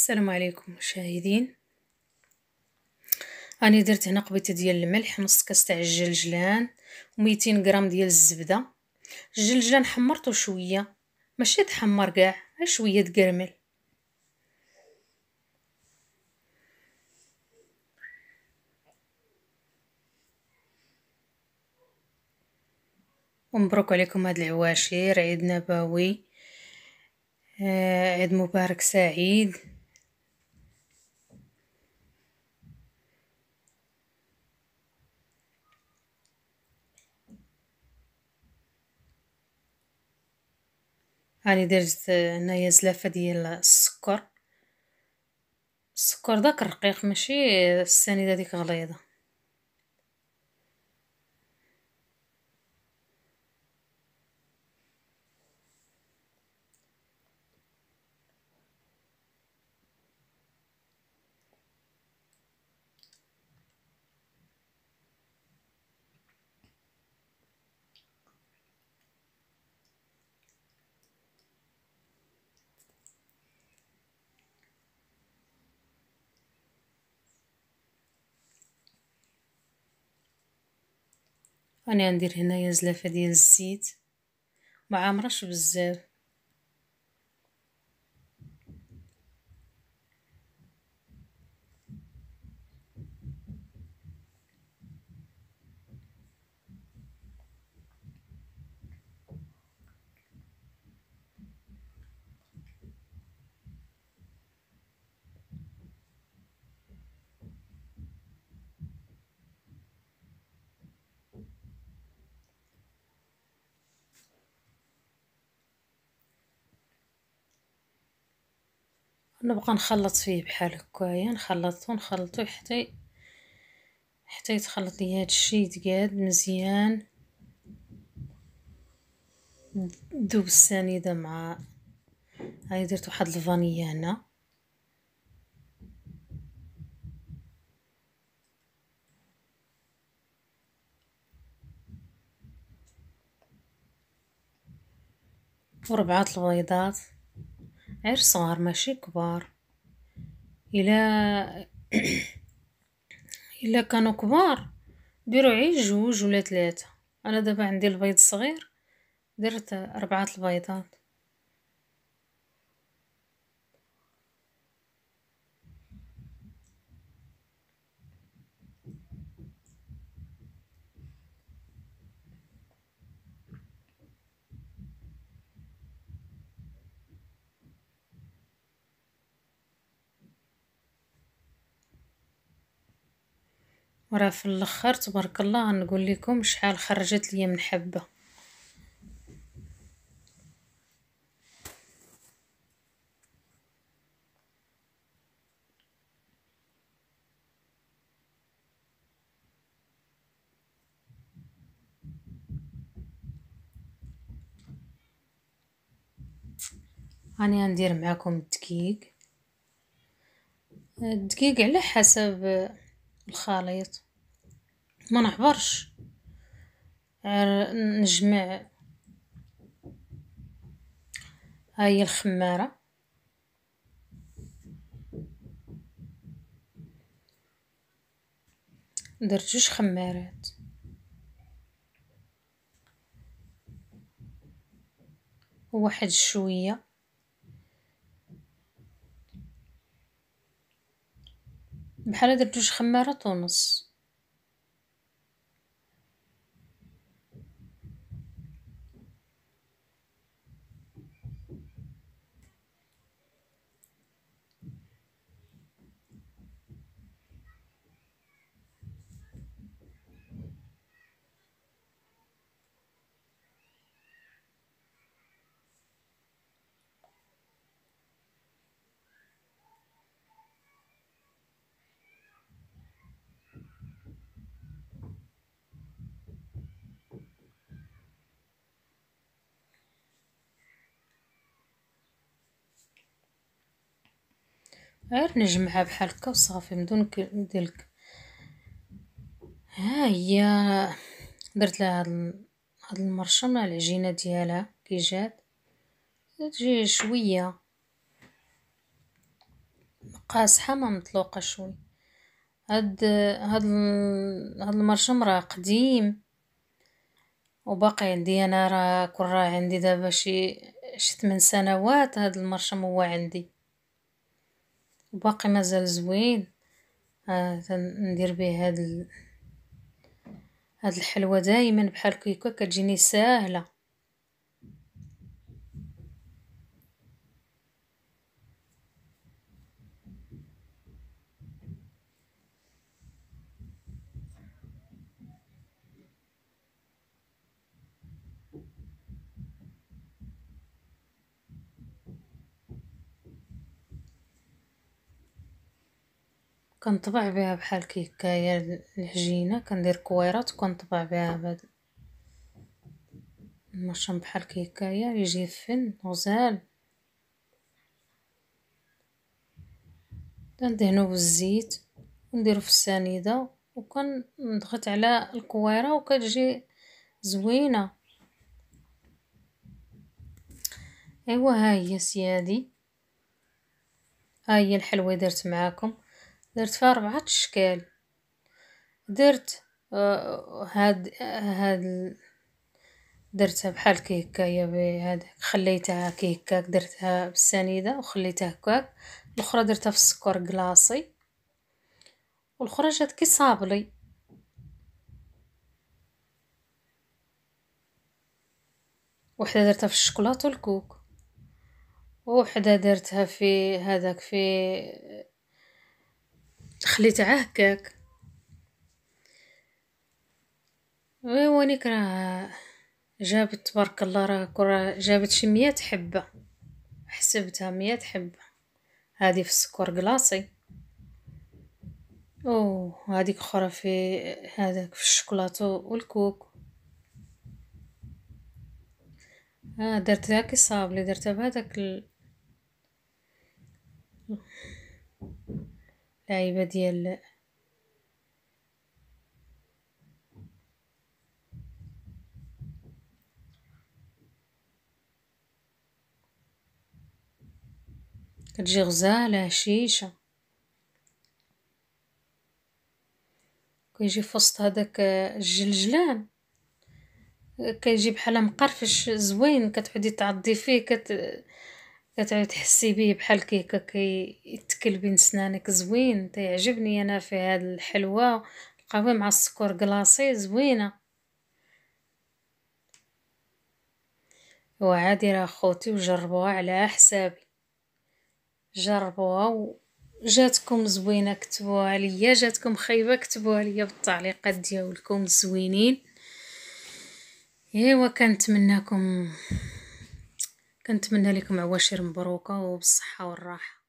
السلام عليكم مشاهدين. راني درت هنا قبيته ديال الملح، نص كاس تاع الجلجلان و200 غرام ديال الزبده. الجلجلان حمرته شويه، ماشي تحمر كاع، غير شويه تقرمل. ومبروك عليكم هاد العواشر، عيد نبوي، عيد مبارك سعيد. راني درت هنايا زلافه ديال السكر داك الرقيق، ماشي السنيده ديك غليظه. انا ندير هنايا زلافه ديال الزيت، ما عامرش بزاف. نبقى نخلط فيه بحال هكايا، نخلطو حتى يتخلط ليا هادشي، يتقاد مزيان، دوب السنيده مع. هاي درت واحد الفانية هنا، وربعة البيضات، غير صغار ماشي كبار. الا الا كانوا كبار ديروا عي جوج ولا ثلاثة. انا دابا عندي البيض صغير، درت 4 البيضات. وراه في الاخر تبارك الله نقول لكم شحال خرجت ليا من حبه. راني ندير معاكم الدقيق على حسب الخليط، ما نحبرش. نجمع. هاي الخماره، درت 2 خمارات، وواحد شويه بحال درت 2 خمارات ونص. غير نجمعها بحال هكا وصافي بدون دلك. ها هي درت لها هاد المرشه مع العجينه ديالها كي جات، تجي شويه قاصحة ما مطلوقة شوي. هاد المرشم راه قديم وباقي عندي، انا راه كون راه عندي دابا شي 8 سنوات هاد المرشم هو عندي وباقي مازال زوين. ندير به هاد الحلوى دايما بحال كيكا كتجيني ساهله. كنطبع بها بحال كيكايا العجينه، كندير كويرات وكنطبع بها بهاد المرشم بحال كيكايا يجي فن غزال. كندهنو بالزيت ونديرو في السنيده وكنضغط على الكويره وكتجي زوينه. ايوا ها هي سيادي، ها هي الحلوى درت معاكم. درت فيها 4 اشكال. درت هاد درتها بحال كيكايا بهذاك، خليتها كيكاك، درتها بالسنيده وخليتها هكاك. الاخرى درتها في السكر كلاصي والاخرى جات كي صابلي. وحده درتها في الشوكولاته والكوك، وحده درتها في هذاك في خليتها هكاك. ايوا نيك راه جابت تبارك الله، راه جابت شي 100 حبه، حسبتها 100 حبه. هذه في السكر كلاصي وهذيك اخرى في هذاك في الشوكولاته والكوك. درتها كي صابلي، درتها بهذاك اللعيبه ديال كتجي غزاله هشيشه. كيجي في وسط هذاك الجلجلان، كيجي بحال مقرفش زوين، كتعودي تعضي فيه كتعودي تحسي بيه بحال كيكا كيتكل بين سنانك. زوين تيعجبني انا في هاد الحلوى، القهوه مع السكر كلاصي زوينه. وعادي راه خوتي وجربوها على حسابي، جربوها وجاتكم زوينه كتبوها ليا، جاتكم خايبه كتبوها ليا بالتعليقات ديالكم الزوينين. ايوا كنتمنى لكم عواشر مبروكه وبالصحه والراحه.